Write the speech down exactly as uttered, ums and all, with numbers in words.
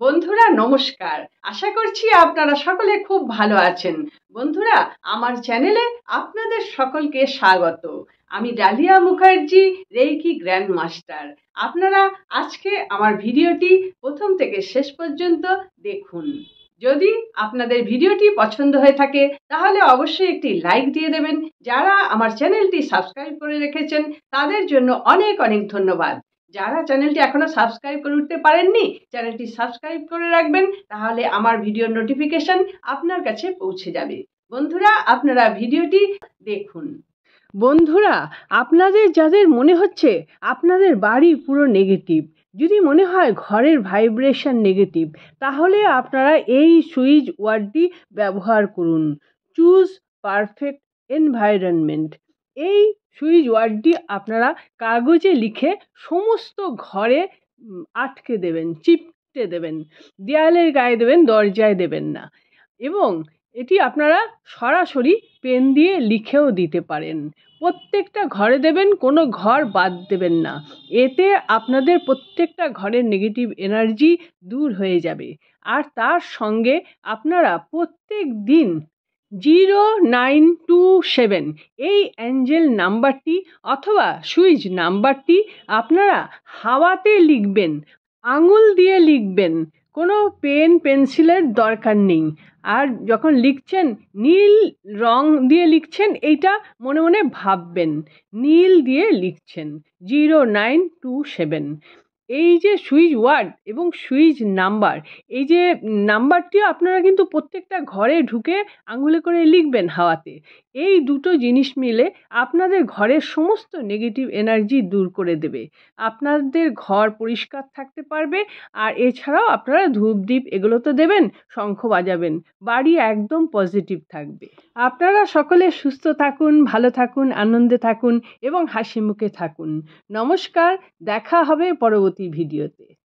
বন্ধুরা নমস্কার। আশা করছি আপনারা সকলে খুব ভালো আছেন। বন্ধুরা, আমার চ্যানেলে আপনাদের সকলকে স্বাগত। আমি Dalia Mukherjee, reiki grand master. আপনারা আজকে আমার ভিডিওটি প্রথম থেকে শেষ পর্যন্ত দেখুন। যদি আপনাদের ভিডিওটি পছন্দ হয়ে থাকে তাহলে অবশ্যই একটি লাইক দিয়ে দেবেন। যারা আমার চ্যানেলটি সাবস্ক্রাইব করে রেখেছেন তাদের জন্য অনেক অনেক ধন্যবাদ। যারা চ্যানেলটি এখনো সাবস্ক্রাইব করে উঠতে পারেননি, চ্যানেলটি সাবস্ক্রাইব করে রাখবেন, তাহলে আমার ভিডিওর নোটিফিকেশন আপনার কাছে পৌঁছে যাবে। বন্ধুরা, আপনারা ভিডিওটি দেখুন। বন্ধুরা, আপনাদের যাদের মনে হচ্ছে আপনাদের বাড়ি পুরো নেগেটিভ, যদি মনে হয় ঘরের ভাইব্রেশন নেগেটিভ, তাহলে আপনারা এই সুইচ ওয়ার্ডটি ব্যবহার করুন। Choose perfect environment. এই সুইচ ওয়ার্ডটি আপনারা কাগজে লিখে সমস্ত ঘরে আটকে দেবেন, চিপটে দেবেন, দেয়ালের গায়ে দেবেন, দরজায় দেবেন না। এবং এটি আপনারা সরাসরি পেন দিয়ে লিখেও দিতে পারেন। প্রত্যেকটা ঘরে দেবেন, কোনো ঘর বাদ দেবেন না। এতে আপনাদের প্রত্যেকটা ঘরের নেগেটিভ এনার্জি দূর হয়ে যাবে। আর তার সঙ্গে আপনারা প্রত্যেক দিন জিরো নাইন টু সেভেন এই অ্যাঞ্জেল নাম্বারটি অথবা সুইচ নাম্বারটি আপনারা হাওয়াতে লিখবেন, আঙুল দিয়ে লিখবেন, কোনো পেন পেন্সিলের দরকার নেই। আর যখন লিখছেন নীল রং দিয়ে লিখছেন, এইটা মনে মনে ভাববেন নীল দিয়ে লিখছেন জিরো নাইন টু সেভেন। এই যে সুইচ ওয়ার্ড এবং সুইচ নাম্বার, এই যে নাম্বারটিও আপনারা কিন্তু প্রত্যেকটা ঘরে ঢুকে আঙুলে করে লিখবেন হাওয়াতে। এই দুটো জিনিস মিলে আপনাদের ঘরের সমস্ত নেগেটিভ এনার্জি দূর করে দেবে। আপনাদের ঘর পরিষ্কার থাকতে পারবে। আর এছাড়াও আপনারা ধূপ দ্বীপ এগুলো তো দেবেন, শঙ্খ বাজাবেন, বাড়ি একদম পজিটিভ থাকবে। আপনারা সকলে সুস্থ থাকুন, ভালো থাকুন, আনন্দে থাকুন এবং হাসি মুখে থাকুন। নমস্কার, দেখা হবে পরবর্তী ভিডিওতে।